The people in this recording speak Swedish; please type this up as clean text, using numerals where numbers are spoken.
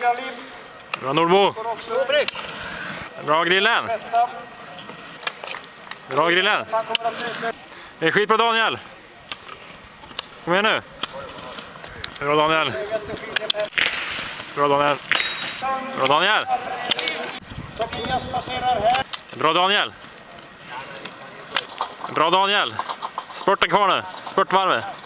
Bra Nordbo. Bra Grillen. Bra Grillen. Det är skitbra Daniel. Kom igen nu. Bra Daniel. Bra Daniel. Bra Daniel. Bra Daniel. Bra Daniel. Spurten kvar nu. Spurtvarvet.